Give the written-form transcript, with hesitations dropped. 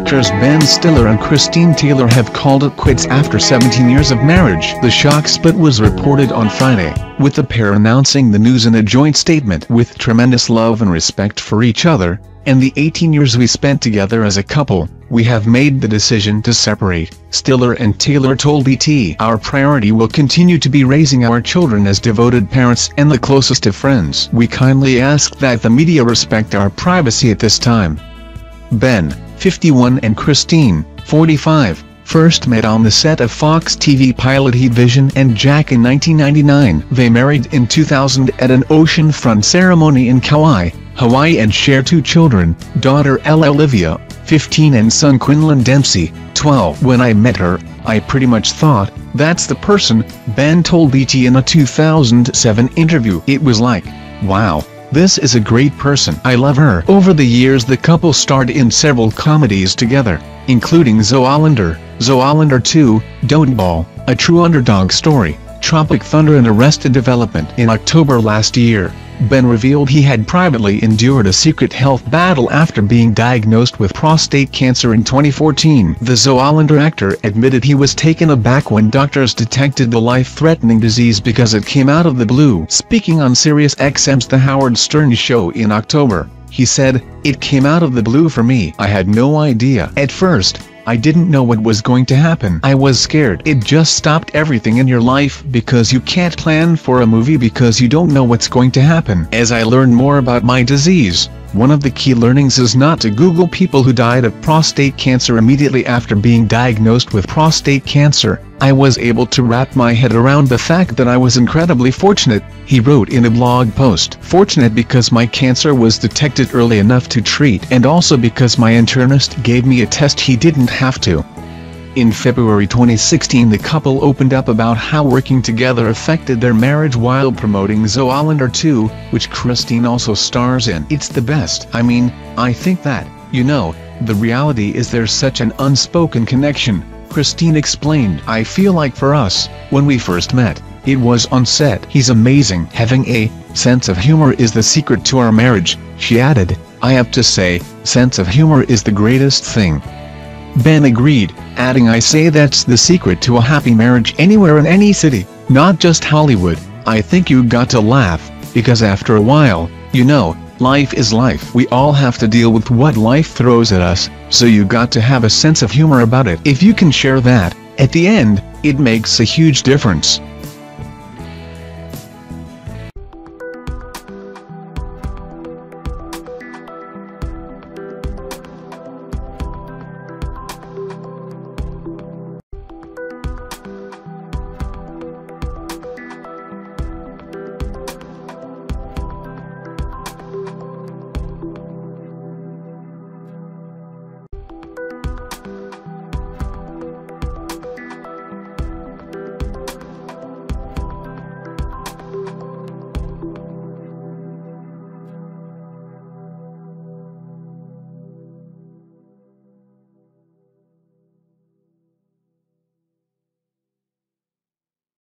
Actors Ben Stiller and Christine Taylor have called it quits after 17 years of marriage. The shock split was reported on Friday, with the pair announcing the news in a joint statement. With tremendous love and respect for each other, and the 18 years we spent together as a couple, we have made the decision to separate, Stiller and Taylor told BT. Our priority will continue to be raising our children as devoted parents and the closest of friends. We kindly ask that the media respect our privacy at this time. Ben, 51 and Christine, 45, first met on the set of Fox TV pilot Heat Vision and Jack in 1999. They married in 2000 at an oceanfront ceremony in Kauai, Hawaii, and share 2 children, daughter Ella Olivia, 15, and son Quinlan Dempsey, 12. When I met her, I pretty much thought, that's the person, Ben told BT in a 2007 interview. It was like, wow, this is a great person. I love her. Over the years the couple starred in several comedies together, including Zoolander, Zoolander 2, Dodgeball, A True Underdog Story, Tropic Thunder, and Arrested Development. In October last year, Ben revealed he had privately endured a secret health battle after being diagnosed with prostate cancer in 2014. The Zoolander actor admitted he was taken aback when doctors detected the life-threatening disease because it came out of the blue. Speaking on SiriusXM's The Howard Stern Show in October, he said, "It came out of the blue for me. I had no idea. At first, I didn't know what was going to happen. I was scared. It just stopped everything in your life because you can't plan for a movie because you don't know what's going to happen. As I learned more about my disease, one of the key learnings is not to Google people who died of prostate cancer immediately after being diagnosed with prostate cancer. I was able to wrap my head around the fact that I was incredibly fortunate," he wrote in a blog post. "Fortunate because my cancer was detected early enough to treat, and also because my internist gave me a test he didn't have to." In February 2016 the couple opened up about how working together affected their marriage while promoting Zoolander 2, which Christine also stars in. "It's the best. I mean, I think that, the reality is there's such an unspoken connection," Christine explained. "I feel like for us, when we first met, it was on set. He's amazing. Having a sense of humor is the secret to our marriage," she added. "I have to say, sense of humor is the greatest thing." Ben agreed, adding, "I say that's the secret to a happy marriage anywhere in any city, not just Hollywood. I think you got to laugh, because after a while, life is life. We all have to deal with what life throws at us, so you got to have a sense of humor about it. If you can share that, at the end, it makes a huge difference."